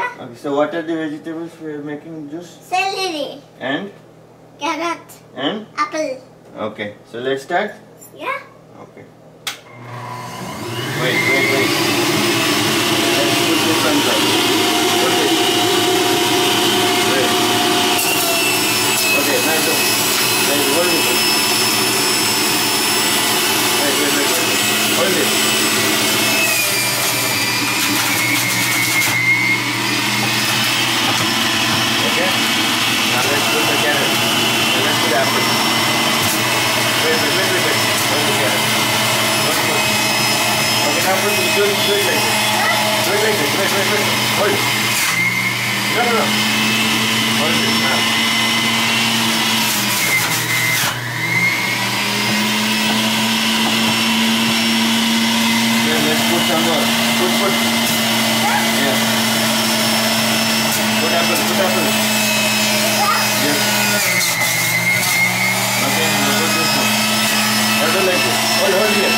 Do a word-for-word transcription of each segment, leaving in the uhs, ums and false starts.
Yeah. Okay, so what are the vegetables we are making juice? Celery. And? Carrot. And? Apple. Okay, so let's start? Yeah. Okay. Wait, wait, wait. Let's put this on top. Put it. Wait. Okay, now go. Wait, hold it. Wait, wait, wait, wait. Hold it. Okay? Now let's put the carrot. And let's put the apple. Wait, wait, wait, wait, wait. Hold the carrot. Don't put. Okay, now put it. Do it, do it like this. Do it like this. Wait, wait, wait. Hold it. No, no, no. Hold it now. Then let's put some more. Put, put. Yeah. Put apple, put apple. Yes. Okay, now put this one. Hold it like this. Hold, hold here.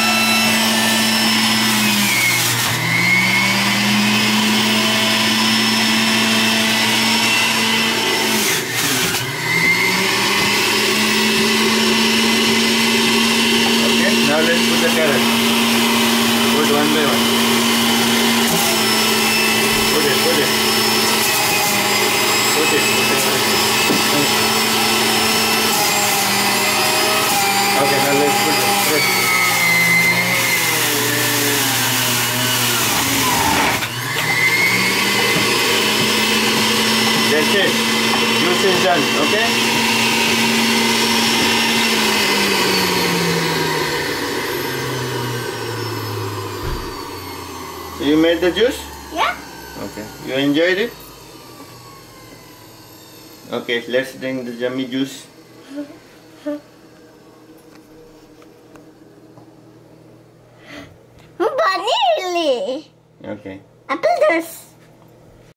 Okay, now let's put the carrot. Put one by one. Put it, put it. Put it, put it, put it. Okay, now let's put it. Put it. That's it. Juice is done, okay? So you made the juice? Yeah. Okay. You enjoyed it? Okay, let's drink the yummy juice. Vanilla. Okay. Apple juice.